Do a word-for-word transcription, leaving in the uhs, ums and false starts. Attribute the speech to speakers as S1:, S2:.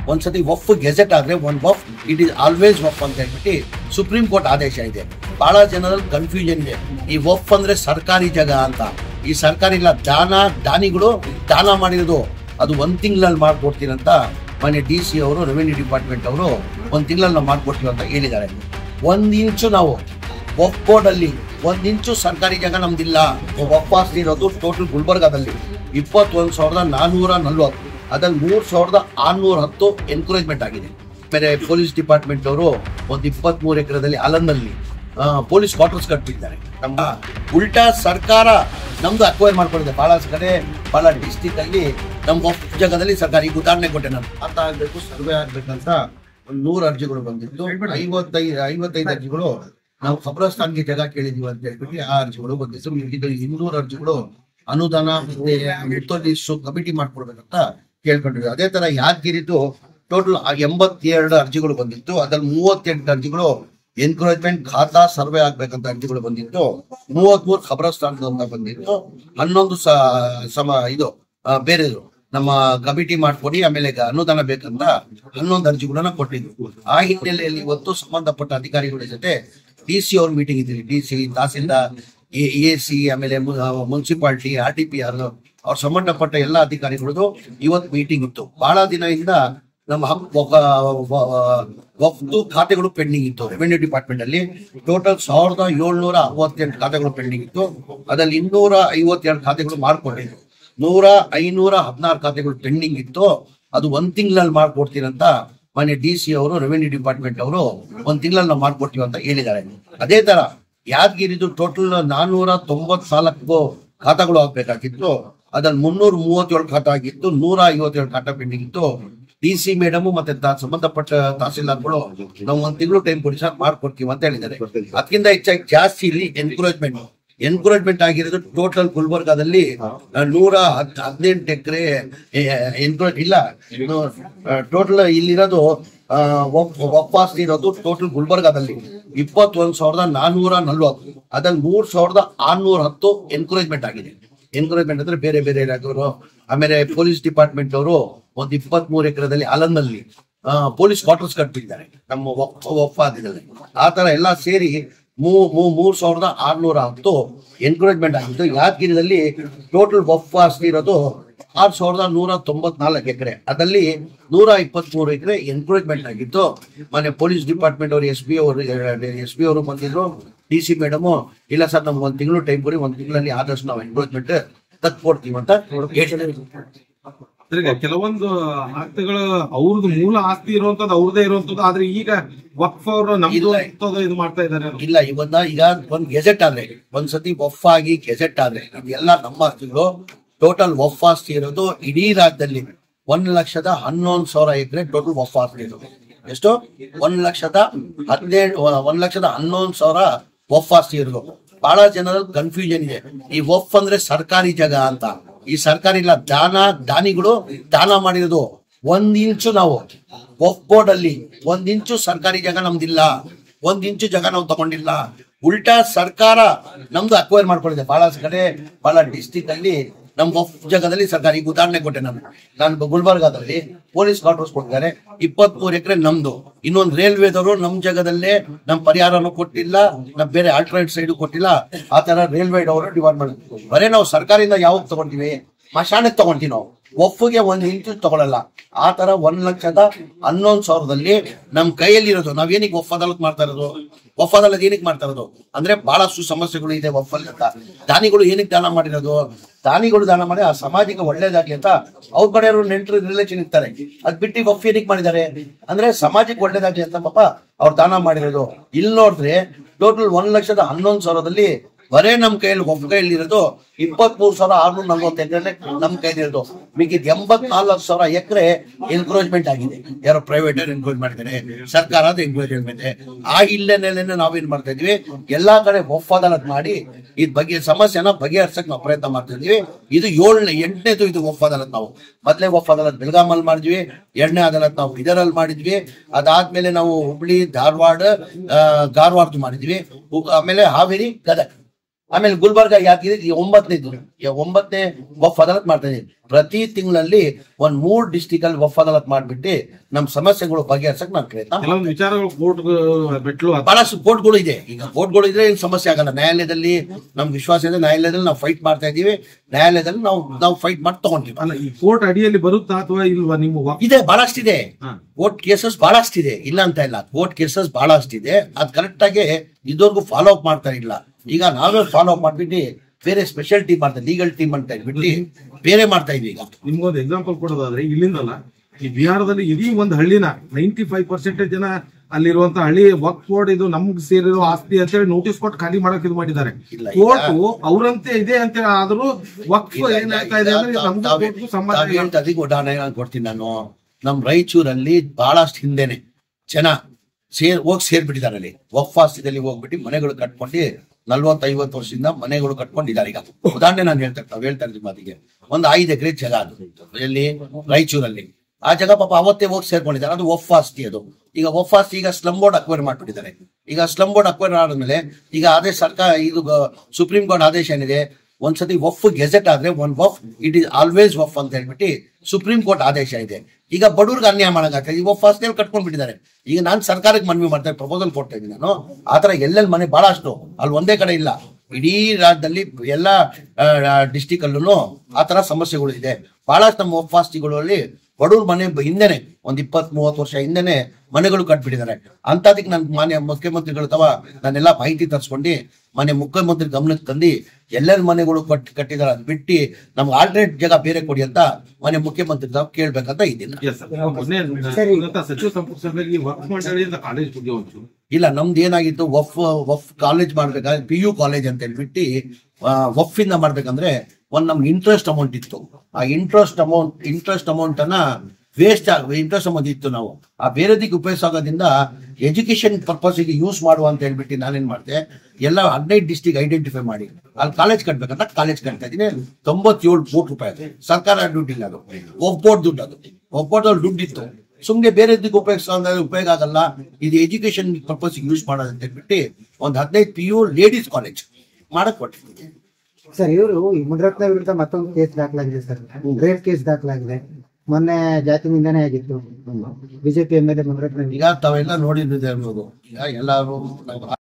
S1: ಒಂದ್ಸತಿ ವಫ್ ಗೆಜೆಟ್ ಆದ್ರೆ ಒನ್ ವಫ್ ಇಟ್ ಈಸ್ ಆಲ್ವೇಸ್ ವಫ್ ಅಂತ ಹೇಳ್ಬಿಟ್ಟು ಸುಪ್ರೀಂ ಕೋರ್ಟ್ ಆದೇಶ ಇದೆ. ಬಹಳ ಜನರಲ್ಲಿ ಕನ್ಫ್ಯೂಷನ್ ಇದೆ, ಈ ವಫ್ ಅಂದ್ರೆ ಸರ್ಕಾರಿ ಜಾಗ ಅಂತ. ಈ ಸರ್ಕಾರಿ ಇಲ್ಲ, ದಾನ ದಾನಿಗಳು ದಾನ ಮಾಡಿರೋದು ಅದು ಒಂದ್ ತಿಂಗಳಲ್ಲಿ ಮಾಡ್ಕೊಡ್ತೀನಿ ಅಂತ ಮನೆ ಡಿ ಸಿ ಅವರು ರೆವಿನ್ಯೂ ಡಿಪಾರ್ಟ್ಮೆಂಟ್ ಅವರು ಒಂದ್ ತಿಂಗಳಲ್ಲಿ ನಾವು ಮಾಡ್ಕೊಡ್ತೀವಿ ಅಂತ ಹೇಳಿದ್ದಾರೆ. ಒಂದ್ ಇಂಚು ನಾವು ವಫ್ ಬೋರ್ಡ್ ಅಲ್ಲಿ ಒಂದ್ ಇಂಚು ಸರ್ಕಾರಿ ಜಾಗ ನಮ್ದಿಲ್ಲ. ವಫ್ ಆಸ್ತಿ ಇರೋದು ಟೋಟಲ್ ಗುಲ್ಬರ್ಗಾದಲ್ಲಿ ಇಪ್ಪತ್ತೊಂದು ಸಾವಿರದ ನಾನ್ನೂರ ನಲ್ವತ್ತು, ಅದ್ರಲ್ಲಿ ಮೂರ್ ಸಾವಿರದ ಆರ್ನೂರ ಹತ್ತು ಎನ್ಕರೇಜ್ಮೆಂಟ್ ಆಗಿದೆ. ಬೇರೆ ಪೊಲೀಸ್ ಡಿಪಾರ್ಟ್ಮೆಂಟ್ ಅವರು ಒಂದು ಇಪ್ಪತ್ತ್ ಮೂರು ಎಕರೆದಲ್ಲಿ ಅಲನ್ನಲ್ಲಿ ಪೊಲೀಸ್ ಕ್ವಾರ್ಟರ್ಸ್ ಕಟ್ಟಿದ್ದಾರೆ. ನಮ್ಮ ಉಲ್ಟಾ ಸರ್ಕಾರ ನಮ್ದು ಅಕ್ವೈರ್ ಮಾಡ್ಕೊಂಡಿದೆ. ಬಹಳ ಕಡೆ ಬಹಳ ಡಿಸ್ಟಿಕ್ ಅಲ್ಲಿ ನಮ್ಮ ವಫ್ ಜಾಗದಲ್ಲಿ ಸರ್ಕಾರ, ಈಗ ಉದಾಹರಣೆ ಕೊಟ್ಟೆ ನಾನು, ಅಂತ ಆಗ್ಬೇಕು ಸರ್ವೆ ಆಗ್ಬೇಕಂತ ಒಂದು ನೂರು ಅರ್ಜಿಗಳು ಬಂದಿತ್ತು. ಐವತ್ತೈದು ಐವತ್ತೈದು ಅರ್ಜಿಗಳು ನಾವು ಖಬ್ರಸ್ತಾನ್ಗೆ ಜಾಗ ಕೇಳಿದೀವಿ ಅಂತ ಹೇಳ್ಬಿಟ್ಟು ಆ ಅರ್ಜಿಗಳು ಬಂದಿತ್ತು. ಇದು ಇನ್ನೂರು ಅರ್ಜಿಗಳು ಅನುದಾನ ಮತ್ತೆ ಕಮಿಟಿ ಮಾಡ್ಕೊಡ್ಬೇಕಂತ ಕೇಳ್ಕೊಂಡಿದ್ವಿ. ಅದೇ ತರ ಯಾದಗಿರಿದು ಟೋಟಲ್ ಎಂಬತ್ತೆರಡು ಅರ್ಜಿಗಳು ಬಂದಿತ್ತು. ಅದ್ರಲ್ಲಿ ಮೂವತ್ತೆಂಟು ಅರ್ಜಿಗಳು ಎನ್ಕರೇಜ್ಮೆಂಟ್ ಖಾತಾ ಸರ್ವೆ ಆಗ್ಬೇಕಂತ ಅರ್ಜಿಗಳು ಬಂದಿತ್ತು. ಮೂವತ್ತ್ ಮೂರು ಖಬ್ರಸ್ತಾನ್ ಅಂತ ಬಂದಿತ್ತು. ಹನ್ನೊಂದು ಸಮ ಇದು ಬೇರೆದು ನಮ್ಮ ಕಮಿಟಿ ಮಾಡ್ಕೊಡಿ ಆಮೇಲೆ ಅನುದಾನ ಬೇಕಂತ ಹನ್ನೊಂದು ಅರ್ಜಿಗಳನ್ನ ಕೊಟ್ಟಿದ್ವಿ. ಆ ಹಿನ್ನೆಲೆಯಲ್ಲಿ ಇವತ್ತು ಸಂಬಂಧಪಟ್ಟ ಅಧಿಕಾರಿಗಳ ಜೊತೆ ಡಿ ಸಿ ಅವ್ರ ಮೀಟಿಂಗ್ ಇದ್ದೀವಿ. D C, tahsildar, A C, ಆಮೇಲೆ municipality, R T P R ಅವ್ರ ಸಂಬಂಧಪಟ್ಟ ಎಲ್ಲ ಅಧಿಕಾರಿಗಳದ್ದು ಇವತ್ತು ಮೀಟಿಂಗ್ ಇತ್ತು. ಬಹಳ ದಿನದಿಂದ ನಮ್ಮ ವಫ್ತು ಖಾತೆಗಳು ಪೆಂಡಿಂಗ್ ಇತ್ತು. ರೆವಿನ್ಯೂ ಡಿಪಾರ್ಟ್ಮೆಂಟ್ ಅಲ್ಲಿ ಟೋಟಲ್ ಸಾವಿರದ ಏಳ್ನೂರ ಅರವತ್ತೆಂಟು ಖಾತೆಗಳು ಪೆಂಡಿಂಗ್ ಇತ್ತು. ಅದ್ರಲ್ಲಿ ಇನ್ನೂರ ಐವತ್ತೆರಡು ಖಾತೆಗಳು ಮಾಡ್ಕೊಂಡಿದ್ರು. ನೂರ ಐನೂರ ಹದಿನಾರು ಖಾತೆಗಳು ಪೆಂಡಿಂಗ್ ಇತ್ತು. ಅದು ಒಂದ್ ತಿಂಗಳಲ್ಲಿ ಮಾಡ್ಕೊಡ್ತೀರಂತ ಮನೆ ಡಿ ಸಿ ಅವರು ರೆವಿನ್ಯೂ ಡಿಪಾರ್ಟ್ಮೆಂಟ್ ಅವರು ಒಂದ್ ತಿಂಗಳಲ್ಲಿ ನಾವು ಮಾಡ್ಕೊಡ್ತೀವಿ ಅಂತ ಹೇಳಿದ್ದಾರೆ. ಅದೇ ತರ ಯಾದಗಿರಿದು ಟೋಟಲ್ ನಾನ್ನೂರ ತೊಂಬತ್ ನಾಲ್ಕು ಖಾತಾಗಳು ಆಗ್ಬೇಕಾಗಿತ್ತು. ಅದ್ರಲ್ಲಿ ಮುನ್ನೂರ ಮೂವತ್ತೇಳು ಖಾತಾ ಆಗಿತ್ತು. ನೂರ ಐವತ್ತೇಳು ಖಾತಾ ಪೆಂಡಿಂಗ್ ಇತ್ತು. ಡಿ ಸಿ ಮೇಡಮ್ ಮತ್ತೆ ಸಂಬಂಧಪಟ್ಟ ತಹಸೀಲ್ದಾರ್ಗಳು ನಾವು ಒಂದ್ ತಿಂಗಳು ಟೈಮ್ ಕೊಡಿ ಸರ್ ಮಾಡ್ಕೊಡ್ತೀವಿ ಅಂತ ಹೇಳಿದ್ದಾರೆ. ಅದಕ್ಕಿಂತ ಹೆಚ್ಚಾಗಿ ಜಾಸ್ತಿ ಇಲ್ಲಿ ಎನ್ಕರೇಜ್ಮೆಂಟ್ ಎನ್ಕರೇಜ್ಮೆಂಟ್ ಆಗಿರೋದು ಟೋಟಲ್ ಗುಲ್ಬರ್ಗಾದಲ್ಲಿ ನೂರ ಹದಿನೆಂಟು ಎಕರೆ ಎನ್ಕರೇಜ್ ಇಲ್ಲ. ಟೋಟಲ್ ಇಲ್ಲಿರೋದು ವಫ್ ಆಸ್ತಿ ಇರೋದು ಟೋಟಲ್ ಗುಲ್ಬರ್ಗಾದಲ್ಲಿ ಇಪ್ಪತ್ತೊಂದು ಸಾವಿರದ ನಾನ್ನೂರ ನಲ್ವತ್ತು, ಅದ್ರಲ್ಲಿ ಮೂರ್ ಸಾವಿರದ ಆರ್ನೂರ ಹತ್ತು ಎನ್ಕರೇಜ್ಮೆಂಟ್ ಆಗಿದೆ. ಎನ್ಕರೇಜ್ಮೆಂಟ್ ಅಂದ್ರೆ ಬೇರೆ ಬೇರೆ ಇಲಾಖೆಯವರು, ಆಮೇಲೆ ಪೊಲೀಸ್ ಡಿಪಾರ್ಟ್ಮೆಂಟ್ ಅವರು ಒಂದು ಇಪ್ಪತ್ತ್ ಮೂರು ಎಕರೆದಲ್ಲಿ ಅಲನ್ನಲ್ಲಿ ಪೊಲೀಸ್ ಕ್ವಾರ್ಟರ್ಸ್ ಕಟ್ಟಿದ್ದಾರೆ ನಮ್ಮ ವಫ್ ಆದಿನಲ್ಲಿ. ಆ ತರ ಎಲ್ಲ ಸೇರಿ ಮೂ ಮೂರ್ ಸಾವಿರದ ಆರ್ನೂರ ಹತ್ತು ಎನ್ಕರೇಜ್ಮೆಂಟ್ ಆಗಿತ್ತು. ಯಾದಗಿರಿದಲ್ಲಿ ಟೋಟಲ್ ವಫ್ ಆಸ್ತಿ ಇರೋದು ಆರ್ ಸಾವಿರದ ನೂರ ತೊಂಬತ್ ನಾಲ್ಕು ಎಕರೆ, ಅದರಲ್ಲಿ ನೂರ ಇಪ್ಪತ್ತ್ ಮೂರು ಎಕರೆ ಎನ್ಕರೇಜ್ಮೆಂಟ್ ಆಗಿತ್ತು. ಮನೆ ಪೊಲೀಸ್ ಡಿಪಾರ್ಟ್ಮೆಂಟ್ ಅವರು ಎಸ್ ಪಿ ಅವರು ಎಸ್ ಪಿ ಅವರು ಬಂದಿದ್ರು. ಡಿ ಸಿ ಮೇಡಮ್ ಇಲ್ಲ ಸರ್ ನಮ್ಗೆ ಒಂದ್ ತಿಂಗಳು ಟೈಮ್ ಕೊಡಿ, ಒಂದ್ ತಿಂಗಳಲ್ಲಿ ಆದಷ್ಟು ನಾವು ಎನ್ಕರೇಜ್ಮೆಂಟ್ ತಕ್ಕೊಡ್ತೀವಿ ಅಂತ
S2: ಹೇಳಿದ್ದಾರೆ. ಕೆಲವೊಂದು ಆಸ್ತಿಗಳು ಅವ್ರದ್ದು ಮೂಲ ಆಸ್ತಿ ಇರುವಂತದ್ದು ಅವ್ರದೇ ಇರುವಂತದ್ದು, ಆದ್ರೆ ಈಗ ವಕ್ಫ್ ಅವರು ನಮ್ದು ಇದು ಮಾಡ್ತಾ ಇದ್ದಾರೆ.
S1: ಇಲ್ಲ, ಇವನ್ನ ಈಗ ಒಂದ್ ಗೆಜೆಟ್ ಆದ್ರೆ ಒಂದ್ಸತಿ ವಫ್ ಆಗಿ ಗೆಜೆಟ್ ಆದ್ರೆ ಇದೆಲ್ಲ ನಮ್ಮ ಆಸ್ತಿಗಳು. ಟೋಟಲ್ ವಫ್ ಆಸ್ತಿ ಇರೋದು ಇಡೀ ರಾಜ್ಯದಲ್ಲಿ ಒಂದ್ ಲಕ್ಷದ ಹನ್ನೊಂದು ಸಾವಿರ ಎಕರೆ ಟೋಟಲ್ ವಫ್ ಆಸ್ತಿ ಇರೋದು. ಎಷ್ಟು? ಒಂದ್ ಲಕ್ಷದ ಹದಿನೇಳು ಒಂದ್ ಲಕ್ಷದ ಹನ್ನೊಂದು ಸಾವಿರ ವಫ್ ಆಸ್ತಿ ಇರೋದು. ಬಹಳ ಜನರಲ್ಲಿ ಕನ್ಫ್ಯೂಷನ್ ಇದೆ, ಈ ವಫ್ ಅಂದ್ರೆ ಸರ್ಕಾರಿ ಜಾಗ ಅಂತ. ಈ ಸರ್ಕಾರಿ ಇಲ್ಲ, ದಾನ ದಾನಿಗಳು ದಾನ ಮಾಡಿರೋದು ಒಂದ್ ಇಂಚು ನಾವು ವಫ್ ಬೋರ್ಡ್ ಅಲ್ಲಿ ಒಂದ್ ಇಂಚು ಸರ್ಕಾರಿ ಜಾಗ ನಮ್ದಿಲ್ಲ. ಒಂದ್ ಇಂಚು ಜಾಗ ನಾವು ತಗೊಂಡಿಲ್ಲ. ಉಲ್ಟಾ ಸರ್ಕಾರ ನಮ್ದು ಅಕ್ವೈರ್ ಮಾಡ್ಕೊಂಡಿದೆ. ಬಹಳ ಕಡೆ ಬಹಳ ಡಿಸ್ಟಿಕ್ ಅಲ್ಲಿ ನಮ್ಮ ವಫ್ ಜಾಗದಲ್ಲಿ ಸರ್ಕಾರ, ಈಗ ಉದಾಹರಣೆ ಕೊಟ್ಟೆ ನಾನು ನಾನು ಗುಲ್ಬರ್ಗಾದಲ್ಲಿ ಪೊಲೀಸ್ ಕ್ವಾರ್ಟರ್ಸ್ ಕೊಟ್ಟಿದ್ದಾರೆ. ಇಪ್ಪತ್ತ್ ಮೂರು ಎಕರೆ ನಮ್ದು. ಇನ್ನೊಂದು ರೈಲ್ವೆದವರು ನಮ್ ಜಾಗದಲ್ಲೇ ನಮ್ ಪರಿಹಾರನೂ ಕೊಟ್ಟಿಲ್ಲ, ನಮ್ ಬೇರೆ ಆಲ್ಟರ್ನೇಟ್ ಸೈಡ್ ಕೊಟ್ಟಿಲ್ಲ. ಆ ತರ ರೈಲ್ವೆ ಅವರು ಡಿವೈಡ್ ಮಾಡಿದ್ವಿ. ಬರೇ ನಾವು ಸರ್ಕಾರದಿಂದ ಯಾವಾಗ ತಗೊಂತೀವಿ? ಮಶಾಣಕ್ಕೆ ತಗೊಂತೀವಿ ನಾವು, ವಫ್ಗೆ ಒಂದ್ ಇಂಚು ತಗೊಳಲ್ಲ. ಆ ತರ ಒಂದ್ ಲಕ್ಷದ ಹನ್ನೊಂದು ಸಾವಿರದಲ್ಲಿ ನಮ್ ಕೈಯಲ್ಲಿ ಇರೋದು. ನಾವೇನಿಗೆ ವಫ್ ಅದಾಲತ್ ಮಾಡ್ತಾ ಇರೋದು? ವಫ್ ಅದಾಲತ್ ಏನಕ್ಕೆ ಮಾಡ್ತಾ ಇರೋದು ಅಂದ್ರೆ ಬಹಳಷ್ಟು ಸಮಸ್ಯೆಗಳು ಇದೆ ವಫ್ ಅಲ್ಲಿ ಅಂತ. ದಾನಿಗಳು ಏನಕ್ಕೆ ದಾನ ಮಾಡಿರೋದು? ದಾನಿಗಳು ದಾನ ಮಾಡಿ ಆ ಸಮಾಜಕ್ಕೆ ಒಳ್ಳೇದಾಗ್ಲಿ ಅಂತ ಅವ್ರ ಕಡೆಯವರು ನೆಂಟರು ರಿಲೇಷನ್ ಇರ್ತಾರೆ. ಅದ್ ಬಿಟ್ಟು ವಫ್ ಏನಕ್ಕೆ ಮಾಡಿದ್ದಾರೆ ಅಂದ್ರೆ ಸಮಾಜಕ್ಕೆ ಒಳ್ಳೇದಾಗ್ಲಿ ಅಂತ ಪಾಪ ಅವ್ರು ದಾನ ಮಾಡಿರೋದು. ಇಲ್ಲಿ ನೋಡಿದ್ರೆ ಟೋಟಲ್ ಒಂದ್ ಲಕ್ಷದ ಹನ್ನೊಂದು ಸಾವಿರದಲ್ಲಿ ಬರೇ ನಮ್ ಕೈಯಲ್ಲಿ ವಫ್ ಕೈಯಲ್ಲಿ ಇರೋದು ಇಪ್ಪತ್ತ್ ಮೂರು ಸಾವಿರ ಆರ್ನೂರ ನಲ್ವತ್ತು ಎಕರೆ ನಮ್ ಕೈಲಿ ಇರೋದು. ಮಿಕ್ಕಿದ ಎಂಬತ್ ನಾಲ್ಕು ಸಾವಿರ ಎಕರೆ ಎನ್ಕರೇಜ್ಮೆಂಟ್ ಆಗಿದೆ. ಯಾರೋ ಪ್ರೈವೇಟ್ ಎನ್ಕರೇಜ್ ಮಾಡಿದ್ದಾರೆ, ಸರ್ಕಾರದ ಎನ್ಕರೇಜ್ಮೆಂಟ್. ಆ ಹಿನ್ನೆಲೆಯಲ್ಲಿ ನಾವೇನ್ ಮಾಡ್ತಾ ಇದ್ವಿ, ಎಲ್ಲಾ ಕಡೆ ವಫ್ ಅದಾಲತ್ ಮಾಡಿ ಇದ್ ಬಗ್ಗೆ ಸಮಸ್ಯೆನ ಬಗೆಹರಿಸಕ್ ನಾವು ಪ್ರಯತ್ನ ಮಾಡ್ತಾ ಇದ್ವಿ. ಇದು ಏಳನೇ ಎಂಟನೇದು ಇದು ವಫ್ ಅದಾಲತ್. ನಾವು ಮೊದಲೇ ವಫ್ ಅದಾಲತ್ ಬೆಳಗಾಮಲ್ಲಿ ಮಾಡಿದ್ವಿ, ಎರಡನೇ ಅದಾಲತ್ ನಾವು ಇದರಲ್ಲಿ ಮಾಡಿದ್ವಿ. ಅದಾದ್ಮೇಲೆ ನಾವು ಹುಬ್ಳಿ, ಧಾರವಾಡ, ಧಾರವಾಡದ್ದು ಮಾಡಿದ್ವಿ, ಆಮೇಲೆ ಹಾವೇರಿ, ಗದಗ ಆಮೇಲೆ ಗುಲ್ಬರ್ಗ ಯಾಕಿದೆ ಒಂಬತ್ತನೇದು ಒಂಬತ್ತನೇ ವಫ್ ಅದಾಲತ್ ಮಾಡ್ತಾ ಇದೀನಿ. ಪ್ರತಿ ತಿಂಗಳಲ್ಲಿ ಒಂದ್ ಮೂರ್ ಡಿಸ್ಟಿಕ್ ಅಲ್ಲಿ ವಫ್ ಅದಾಲತ್ ಮಾಡ್ಬಿಟ್ಟು ನಮ್ ಸಮಸ್ಯೆಗಳು ಬಗೆಹರ್ಸಕ್ ನಾನು ಪ್ರಯತ್ನ.
S2: ಕೆಲವೊಂದು ವಿಚಾರಗಳು ಕೋರ್ಟ್ ಬಿಟ್ಲು
S1: ಬಹಳಷ್ಟು ಕೋರ್ಟ್ಗಳು ಇದೆ. ಈಗ ಕೋರ್ಟ್ಗಳು ಇದ್ರೆ ಏನ್ ಸಮಸ್ಯೆ ಆಗಲ್ಲ. ನ್ಯಾಯಾಲಯದಲ್ಲಿ ನಮ್ಗೆ ವಿಶ್ವಾಸ ಇದೆ. ನ್ಯಾಯಾಲಯದಲ್ಲಿ ನಾವು ಫೈಟ್ ಮಾಡ್ತಾ ಇದೀವಿ. ನ್ಯಾಯಾಲಯದಲ್ಲಿ ನಾವು ನಾವು ಫೈಟ್ ಮಾಡಿ ತಗೊಂತೀವಿ.
S2: ಅಲ್ಲ, ಈ ಕೋರ್ಟ್ ಅಡಿಯಲ್ಲಿ ಬರುತ್ತಾ ಅಥವಾ ಇಲ್ವಾ? ನಿಮ್ಮ
S1: ಇದೆ, ಬಹಳಷ್ಟಿದೆ. ಕೋರ್ಟ್ ಕೇಸಸ್ ಬಹಳಷ್ಟಿದೆ, ಇಲ್ಲ ಅಂತ ಇಲ್ಲ. ಕೋರ್ಟ್ ಕೇಸಸ್ ಬಹಳಷ್ಟಿದೆ. ಅದ್ ಕರೆಕ್ಟ್ ಆಗಿ ಇದುವರೆಗೂ ಫಾಲೋ ಅಪ್ ಮಾಡ್ತಾ ಇಲ್ಲ. ಈಗ ನಾವೇ ಫಾಲೋ ಅಪ್ ಮಾಡ್ಬಿಟ್ಟು ಬೇರೆ ಸ್ಪೆಷಲ್ ಟೀಮ್ ಮಾಡ್ತಾ ಲೀಗಲ್ ಟೀಮ್ ಅಂತ ಹೇಳ್ಬಿಟ್ಟು ಬೇರೆ ಮಾಡ್ತಾ ಇದೀವಿ. ಈಗ
S2: ನಿಮ್ಗೊಂದು ಎಕ್ಸಾಂಪಲ್ ಕೊಡೋದಾದ್ರೆ, ಇಲ್ಲಿಂದಲ್ಲ ಈ ಬಿಹಾರದಲ್ಲಿ ಇಡೀ ಒಂದು ಹಳ್ಳಿನ ನೈಂಟಿ ಫೈವ್ ಪರ್ಸೆಂಟೇಜ್ ಜನ ಅಲ್ಲಿರುವಂತ ಹಳ್ಳಿ ವಕ್ಫ್ ಬೋರ್ಡ್ ಇದು ನಮ್ಗೆ ಸೇರಿರೋ ಆಸ್ತಿ ಅಂತ ಹೇಳಿ ನೋಟಿಸ್ ಕೊಟ್ಟು ಖಾಲಿ ಮಾಡಕ್ ಇದು ಮಾಡಿದ್ದಾರೆ. ಕೋರ್ಟ್ ಅವರಂತೆ ಇದೆ ಅಂತ ಆದ್ರೂ ವಕ್ಫ್ ಏನಾಗ್ತಾ ಇದೆ ಅಂದ್ರೆ ನಮ್ಗೂ ಸಂಬಂಧ.
S1: ಅದಕ್ಕೆ ಉದಾಹರಣೆ ನಾನು ಕೊಡ್ತೀನಿ. ನಾನು ನಮ್ ರಾಯಚೂರಲ್ಲಿ ಬಹಳಷ್ಟು ಹಿಂದೆನೆ ಜನ ಸೇರ್ ಹೋಗಿ ಸೇರ್ಬಿಟ್ಟಿದ್ದಾರೆ. ಅಲ್ಲಿ ವಕ್ಫ್ ಆಸ್ತಿದಲ್ಲಿ ಹೋಗ್ಬಿಟ್ಟು ಮನೆಗಳು ಕಟ್ಕೊಂಡು ನಲ್ವತ್ತೈವತ್ತು ವರ್ಷದಿಂದ ಮನೆಗಳು ಕಟ್ಕೊಂಡಿದ್ದಾರೆ. ಈಗ ಉದಾಹರಣೆ ನಾನು ಹೇಳ್ತಾ ನಾವ್ ಹೇಳ್ತಾ ಇದ್ದೀವಿ ಮಾತಿಗೆ ಒಂದು ಐದು ಎಕರೆ ಜಾಗ ಅದು ಎಲ್ಲಿ ರಾಯಚೂರಲ್ಲಿ. ಆ ಜಾಗ ಪಾಪ ಅವತ್ತೇ ಹೋಗಿ ಸೇರ್ಕೊಂಡಿದ್ದಾರೆ. ಅದು ವಫ್ ಆಸ್ತಿ. ಅದು ಈಗ ವಫ್ ಆಸ್ತಿ ಈಗ ಸ್ಲಮ್ ಬೋರ್ಡ್ ಅಕ್ವೈರ್ ಮಾಡ್ಬಿಟ್ಟಿದ್ದಾರೆ. ಈಗ ಸ್ಲಮ್ ಬೋರ್ಡ್ ಅಕ್ವೈರ್ ಆದ್ಮೇಲೆ ಈಗ ಅದೇ ಸರ್ಕಾರ ಇದು ಸುಪ್ರೀಂ ಕೋರ್ಟ್ ಆದೇಶ ಏನಿದೆ, ಒಂದ್ಸತಿ ವಫ್ ಗೆಜೆಟ್ ಆದ್ರೆ ಒನ್ ವಫ್ ಇಟ್ ಇಸ್ ಆಲ್ವೇಸ್ ವಫ್ ಅಂತ ಹೇಳ್ಬಿಟ್ಟು ಸುಪ್ರೀಂ ಕೋರ್ಟ್ ಆದೇಶ ಇದೆ. ಈಗ ಬಡವ್ರಿಗೆ ಅನ್ಯಾಯ ಮಾಡಕ್ಕಾಗ್ತದೆ. ಈ ವಫ್ ಆಸ್ತಿಯಲ್ಲಿ ಕಟ್ಕೊಂಡ್ ಬಿಟ್ಟಿದ್ದಾರೆ. ಈಗ ನಾನು ಸರ್ಕಾರಕ್ಕೆ ಮನವಿ ಮಾಡ್ತಾ ಪ್ರಪೋಸಲ್ ಕೊಡ್ತಾ ಇದ್ದೀನಿ. ನಾನು ಆತರ ಎಲ್ಲೆಲ್ಲಿ ಮನೆ ಬಹಳಷ್ಟು ಅಲ್ಲಿ ಒಂದೇ ಕಡೆ ಇಲ್ಲ, ಇಡೀ ರಾಜ್ಯದಲ್ಲಿ ಎಲ್ಲಾ ಡಿಸ್ಟಿಕ್ ಅಲ್ಲೂ ಆತರ ಸಮಸ್ಯೆಗಳು ಇದೆ. ಬಹಳಷ್ಟು ನಮ್ಮ ವಫ್ ಆಸ್ತಿಗಳಲ್ಲಿ ಬಡವ್ರ ಮನೆ ಹಿಂದೆನೆ ಒಂದ್ ಇಪ್ಪತ್ ಮೂವತ್ತು ವರ್ಷ ಹಿಂದೆನೆ ಮನೆಗಳು ಕಟ್ಬಿಟ್ಟಿದ್ದಾರೆ. ಅಂತದಕ್ಕೆ ನಾನು ಮಾನ್ಯ ಮುಖ್ಯಮಂತ್ರಿಗಳ ತವ ನಾನೆಲ್ಲ ಮಾಹಿತಿ ತರಿಸ್ಕೊಂಡು ಮನೆ ಮುಖ್ಯಮಂತ್ರಿ ಗಮನಕ್ಕೆ ತಂದು ಎಲ್ಲೆಲ್ಲ ಮನೆಗಳು ಕಟ್ ಕಟ್ಟಿದಾರೆ ಅದ್ ಬಿಟ್ಟು ನಮ್ಗೆ ಆಲ್ಟರ್ನೇಟ್ ಜಾಗ ಬೇರೆ ಕೊಡಿ ಅಂತ ಮನೆ ಮುಖ್ಯಮಂತ್ರಿ ತಾವು ಕೇಳ್ಬೇಕಂತ ಇದ್ದೀನಿ.
S2: ಸಚಿವ ಸಂಪುಟ ಸಭೆಯಲ್ಲಿ ವಕ್ಫ್ ಮಂಡಳಿಯಿಂದ ಕಾಲೇಜ್ ಬಗ್ಗೆ ಒಂದು
S1: ಇಲ್ಲ, ನಮ್ದು ಏನಾಗಿತ್ತು, ವಫ್ ವಫ್ ಕಾಲೇಜ್ ಮಾಡ್ಬೇಕಾದ್ರೆ ಪಿ ಯು ಕಾಲೇಜ್ ಅಂತ ಹೇಳ್ಬಿಟ್ಟು ವಫ್ ಇಂದ ಮಾಡ್ಬೇಕಂದ್ರೆ ಒಂದ್ ನಮ್ಗೆ ಇಂಟ್ರೆಸ್ಟ್ ಅಮೌಂಟ್ ಇತ್ತು. ಆ ಇಂಟ್ರೆಸ್ಟ್ ಅಮೌಂಟ್ ಇಂಟ್ರೆಸ್ಟ್ ಅಮೌಂಟ್ ಅನ್ನ ವೇಸ್ಟ್ ಆಗ ಇಂಟ್ರೆಸ್ಟ್ ಅಮೌಂಟ್ ಇತ್ತು. ನಾವು ಆ ಬೇರೆದಕ್ಕೆ ಉಪಯೋಗಿಸೋದ್ರಿಂದ ಎಜುಕೇಶನ್ ಪರ್ಪಸ್ ಗೆ ಯೂಸ್ ಮಾಡುವ ಅಂತ ಹೇಳ್ಬಿಟ್ಟು ನಾನೇನ್ ಮಾಡಿದೆ, ಎಲ್ಲ ಹದಿನೈದು ಡಿಸ್ಟಿಕ್ ಐಡೆಂಟಿಫೈ ಮಾಡಿ ಅಲ್ಲಿ ಕಾಲೇಜ್ ಕಟ್ಬೇಕಂತ ಕಾಲೇಜ್ ಕಟ್ತಾ ಇದೀನಿ. ತೊಂಬತ್ತೇಳು ಕೋಟಿ ರೂಪಾಯಿ ಅದು ಸರ್ಕಾರ ದುಡ್ಡು ಇಲ್ಲ, ಅದು ಒಪ್ಪೋಟ್ ದುಡ್ಡು. ಅದು ಒಪ್ಪೋಟಲ್ಲಿ ದುಡ್ಡು ಇತ್ತು. ಸುಮ್ನೆ ಬೇರೆದಕ್ಕೆ ಉಪಯೋಗಿಸೋ ಉಪಯೋಗ ಆಗಲ್ಲ, ಇದು ಎಜುಕೇಶನ್ ಪರ್ಪಸ್ ಯೂಸ್ ಮಾಡೋದು ಅಂತ ಹೇಳ್ಬಿಟ್ಟು ಒಂದ್ ಹದಿನೈದು ಪಿ ಯು ಲೇಡೀಸ್ ಕಾಲೇಜ್ ಮಾಡಕ್ ಕೊಟ್ಟಿದ್ದೀನಿ.
S3: ಸರ್, ಇವರು ಮುನಿರತ್ನ ವಿರುದ್ಧ ಮತ್ತೊಂದು ಕೇಸ್ ದಾಖಲಾಗಿದೆ ಸರ್, ರೇಪ್ ಕೇಸ್ ದಾಖಲಾಗಿದೆ. ಮೊನ್ನೆ ಜಾತಿ ನಿಂದನೆ ಆಗಿತ್ತು BJP M L A Munirathna.
S1: ಈಗ ತಾವೆಲ್ಲ ನೋಡಿದ್ರೆ ಈಗ ಎಲ್ಲಾರು